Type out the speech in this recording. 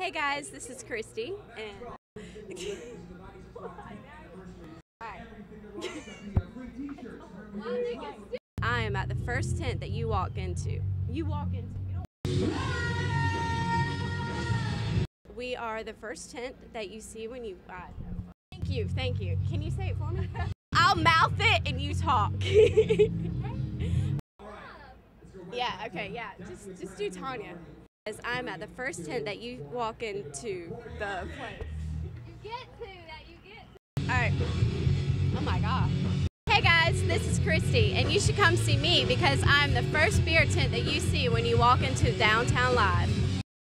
Hey guys, this is Christy, and I am at the first tent that you walk into. We are the first tent that you see when you. Thank you. Can you say it for me? I'll mouth it and you talk. Yeah. Okay. Yeah. Just do Tanya. As I'm at the first tent that you walk into the place. You get to. All right. Oh my God. Hey guys, this is Christy, and you should come see me because I'm the first beer tent that you see when you walk into Downtown Live.